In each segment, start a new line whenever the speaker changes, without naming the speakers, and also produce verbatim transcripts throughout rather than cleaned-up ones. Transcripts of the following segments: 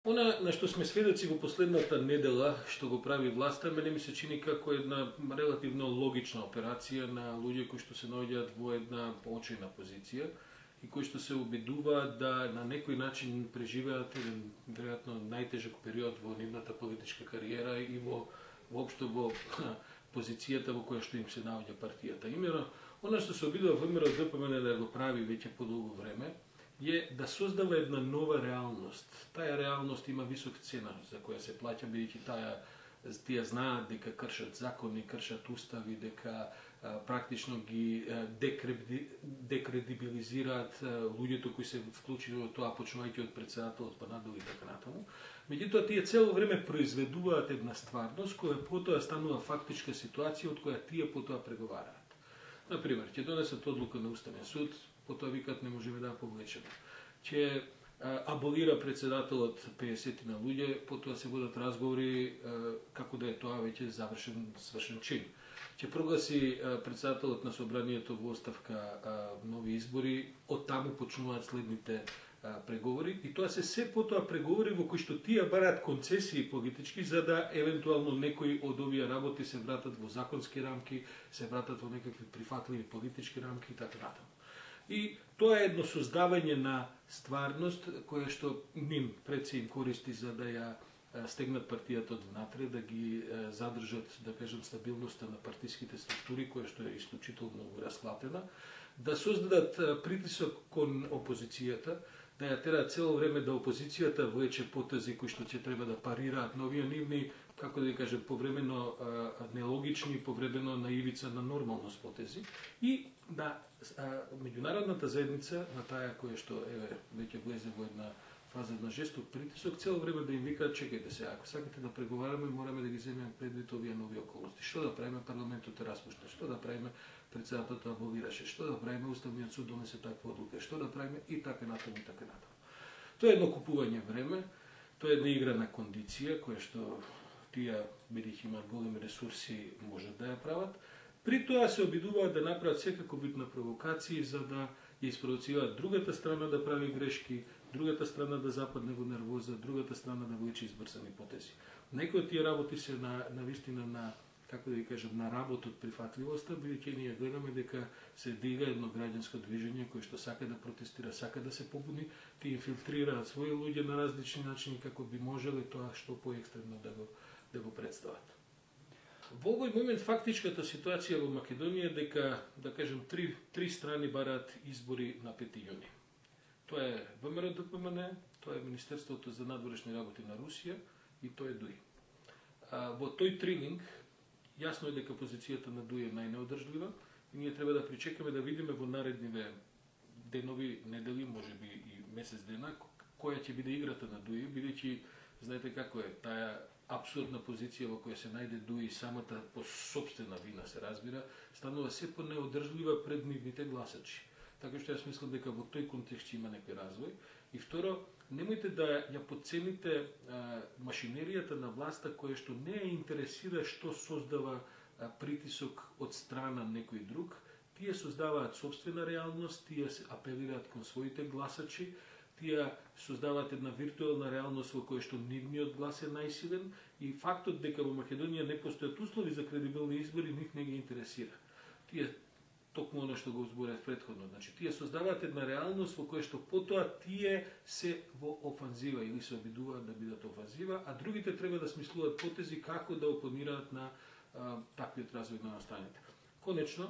Она на што сме сведоци во последната недела, што го прави власта, мене ми се чини како една релативно логична операција на луѓе кои што се наоѓаат во една поочајна позиција и кои што се обидуваат да на некој начин преживеат еден веројатно најтежок период во нивната политичка кариера и во воопшто во позицијата во која што им се наоѓа партијата. Имено, она што се обидува ВМРО Д П М Н да го прави веќе подолго време, е да создава една нова реалност. Таа реалност има висока цена за која се плаќа, бидејќи таа тие знаат дека кршат закони, кршат устави, дека а, практично ги а, декреди, декредибилизираат а, луѓето кои се вклучени во тоа, почнувајќи од председателот па надолу и така натаму. Меѓутоа, тие цело време произведуваат една стварност која потоа станува фактичка ситуација од која тие потоа преговараат. Например, ќе донесат одлука на Уставен суд, потоа викат не можеме да ја повлечеме. Ќе аболира председателот пеесет на луѓе, потоа се водат разговори како да е тоа веќе завршен свршен чин. Ќе прогласи председателот на собранието во оставка нови избори, од таму почнуваат следните преговори и тоа се се потоа преговори во кои што тие бараат концесии политички за да евентуално некои од овие работи се вратат во законски рамки, се вратат во некакви прифатливи политички рамки и така натаму. И тоа е едно создавање на стварност која што ним пред се им користи за да ја стегнат партијата од внатре, да ги задржат, да кажем, стабилноста на партиските структури, која што е исклучително расклатена, да создадат притисок кон опозицијата, да ја терат цело време да опозицијата влече потези кои што ќе треба да парираат новија нивни, како да кажем, повремено нелогични, повремено на ивица на нормалност потези и да меѓународната заедница, на таа која што еве веќе влезе во една фаза на жесток притисок, цело време да им викаат чекајте се, ако сакате да преговараме, мораме да ги земеме предвид овие нови околности. Што да правиме, парламентот е распуштен, што да правиме, председателот аболираше, што да правиме, Уставниот суд донесе таква одлука, што да правиме и така натаму и така натаму. Тоа е едно купување време, тоа е една игра на кондиција која што тие, бидејќи имаат големи ресурси, можат да ја прават. При тоа се обидуваат да направат секако вид на провокации за да ја испровоцираат другата страна да прави грешки, другата страна да западне во нервоза, другата страна да влече избрзани потези. Некои од тие работи се на, на вистина на, како да ви кажам, на работ од прифатливоста, бидејќи ние гледаме дека се дига едно граѓанско движење кое што сака да протестира, сака да се побуни, тие инфилтрираат своји луѓе на различни начини како би можеле тоа што поекстремно да го да го представат. Во овој момент фактичката ситуација во Македонија е дека, да кажем, три, три страни бараат избори на пети јуни. Тоа е ВМРО Д П М Н, тоа е Министерството за надворешни работи на Русија и тоа е ДУИ. А, во тој трилинг јасно е дека позицијата на ДУИ е најнеодржлива и ние треба да причекаме да видиме во наредниве денови, недели, можеби и месец дена, која ќе биде играта на ДУИ, бидејќи знаете како е, таа апсурдна позиција во која се најде ДУИ самата по собствена вина се разбира, станува се по-неодржлива пред нивните гласачи. Така што јас мислам дека во тој контекст има некој развој. И второ, немојте да ја подцените а, машинеријата на власта која што не ја интересира што создава а, притисок од страна некој друг. Тие создаваат собствена реалност, тие се апелираат кон своите гласачи, тие создаваат една виртуелна реалност во која што нивниот глас е најсилен и фактот дека во Македонија не постојат услови за кредибилни избори нив не ги интересира. Тие токму она што го зборев претходно, значи тие создаваат една реалност во која што потоа тие се во офанзива или се обидуваат да бидат офанзива, а другите треба да смислуваат потези како да опонираат на а, таквиот развој на настаните. Конечно,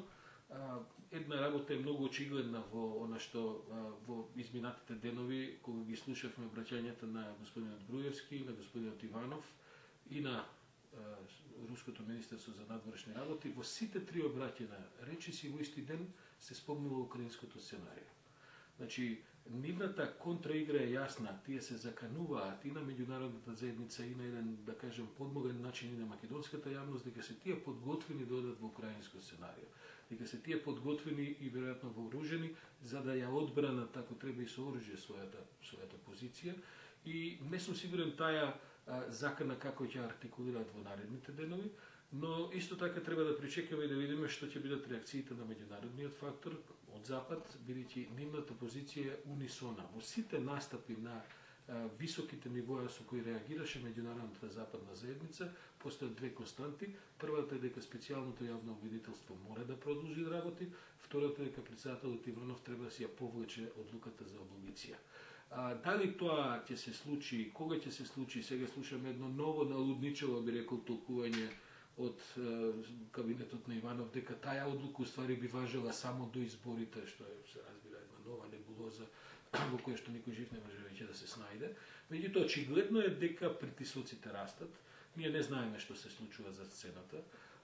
една работа е многу очигледна во она што во изминатите денови кога ги слушавме обраќањата на господинот Груевски, на господинот Иванов и на Руското министерство за надворешни работи, во сите три обраќања речиси во исти ден се спомнува украинското сценарио. Значи, нивната контраигра е јасна, тие се закануваат и на меѓународната заедница и на еден, да кажем, подмоген начин и на македонската јавност, дека се тие подготвени да одат во украинско сценарио. Дека се тие подготвени и веројатно вооружени за да ја одбранат ако треба и со оружје својата својата позиција и не сум сигурен таа а, закана како ќе артикулираат во наредните денови, но исто така треба да причекаме и да видиме што ќе бидат реакциите на меѓународниот фактор од запад, бидејќи нивната позиција е унисона. Во сите настапи на високите нивоа со кои реагираше меѓународната западна заедница, постојат две константи. Првата е дека специјалното јавно обвинителство мора да продолжи да работи, втората е дека председателот Иванов треба да си ја повлече одлуката за аболиција. А, дали тоа ќе се случи, кога ќе се случи, сега слушаме едно ново налудничево, би рекол, толкување од е, кабинетот на Иванов, дека таја одлука уствари би важела само до изборите, што е, се разбира, една нова небулоза во која што никој жив не може веќе да се снајде. Меѓутоа, очигледно е дека притисоците растат. Ние не знаеме што се случува за сцената.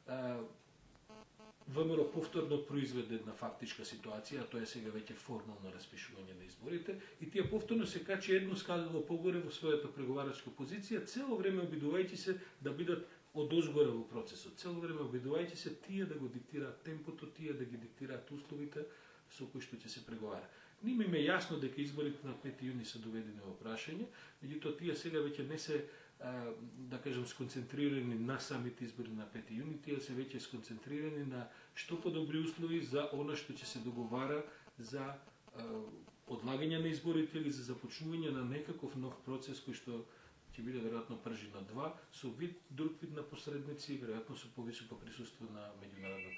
ВМРО повторно произведе една фактичка ситуација, а тоа е сега веќе формално распишување на изборите, и тие повторно се качи едно скалило погоре во својата преговарачка позиција, цело време обидувајќи се да бидат одозгоре во процесот, цело време обидувајќи се тие да го диктираат темпото, тие да ги диктираат условите со кои што ќе се преговара. Нима им е јасно дека изборите на пети јуни се доведени во прашање, меѓутоа тие сега веќе не се, да кажем, сконцентрирани на самите избори на пети јуни, тие се веќе сконцентрирани на што подобри услови за она што ќе се договара за одлагање на изборите или за започнување на некаков нов процес кој што ќе биде веројатно пржи на два, со вид, друг вид на посредници, веројатно со повисоко присуство на меѓународна